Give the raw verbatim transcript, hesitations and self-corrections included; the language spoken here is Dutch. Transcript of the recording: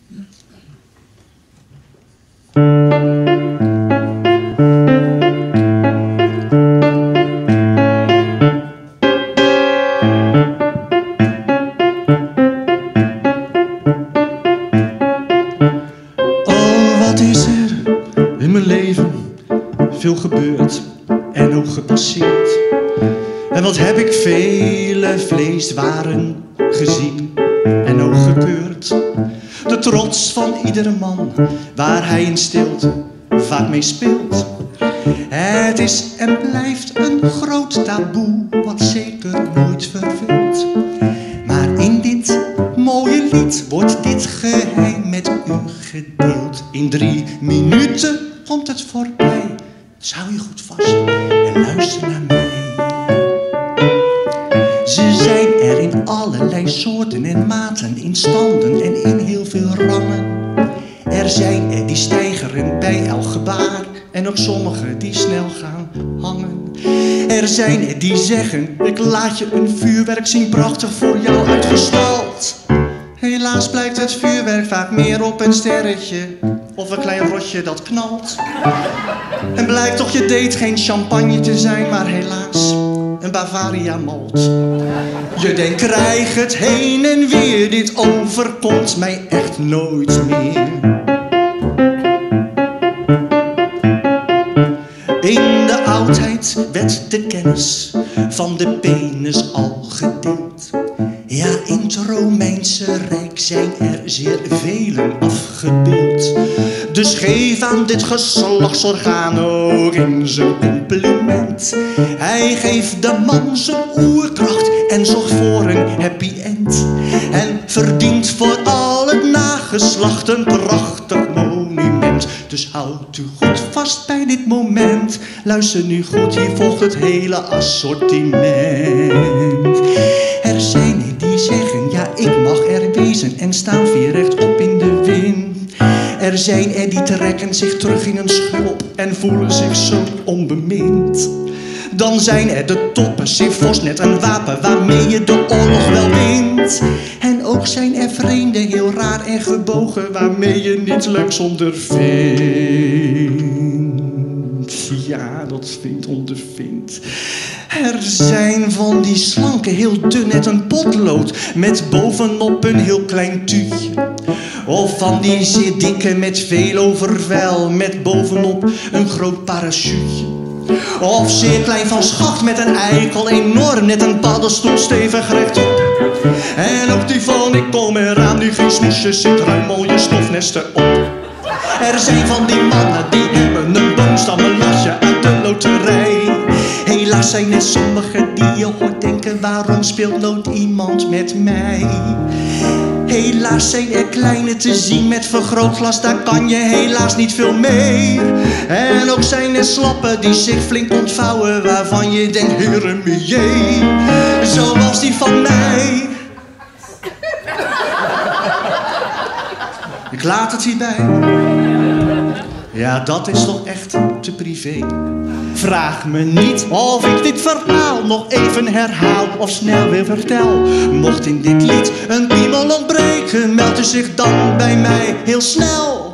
Veel gebeurd en ook gepasseerd. En wat heb ik vele vleeswaren gezien en ook gekeurd. De trots van iedere man waar hij in stilte vaak mee speelt. Het is en blijft een groot taboe wat zeker nooit vervult. Maar in dit mooie lied wordt dit geheim met u gedeeld. In drie minuten komt het voorbij. Dus hou je goed vast en luister naar mij. Ze zijn er in allerlei soorten en maten, in standen en in heel veel rangen. Er zijn er die steigeren bij elk gebaar en ook sommigen die snel gaan hangen. Er zijn er die zeggen, ik laat je een vuurwerk zien, prachtig voor jou uitgestald. Helaas blijkt het vuurwerk vaak meer op een sterretje of een klein rotje dat knalt. En blijkt toch je date geen champagne te zijn, maar helaas een Bavaria malt. Je denkt, krijg het heen en weer, dit overkomt mij echt nooit meer. In de oudheid werd de kennis van de penis al gedeeld. Ja, in het Romeinse Rijk zijn er zeer velen afgebeeld. Dus geef aan dit geslachtsorgaan ook in zijn compliment. Hij geeft de man zijn oerkracht en zorgt voor een happy end. En verdient voor al het nageslacht een prachtig monument. Dus houd u goed vast bij dit moment. Luister nu goed, hier volgt het hele assortiment. Er zijn er die zeggen, ja, ik mag er wezen en staan vier rechtop in de wind. Er zijn er die trekken zich terug in een schulp en voelen zich zo onbemind. Dan zijn er de toppen, Sivos, net een wapen waarmee je de oorlog wel wint. En ook zijn er vreemden, heel raar en gebogen, waarmee je niets leuks ondervindt. Ja, dat vindt ondervindt. Er zijn van die slanke, heel dun, net een potlood, met bovenop een heel klein tuutje. Of van die zeer dikke met veel overvel, met bovenop een groot parachute. Of zeer klein van schacht met een eikel, enorm, net een paddenstoel stevig rechtop. En ook die van ik kom eraan, die geen smoesjes zit, ruim al je stofnesten op. Er zijn van die mannen die hebben een boomstam, een lasje uit de loterij. Helaas zijn er sommigen die je hoort denken, waarom speelt nooit iemand met mij? Helaas zijn er kleine te zien met vergrootglas, daar kan je helaas niet veel mee. En ook zijn er slappen die zich flink ontvouwen, waarvan je denkt, heremie, zoals die van mij. Ik laat het hierbij. Ja, dat is toch echt te privé. Vraag me niet of ik dit verhaal nog even herhaal of snel weer vertel. Mocht in dit lied een piemel ontbreken, meld u zich dan bij mij heel snel.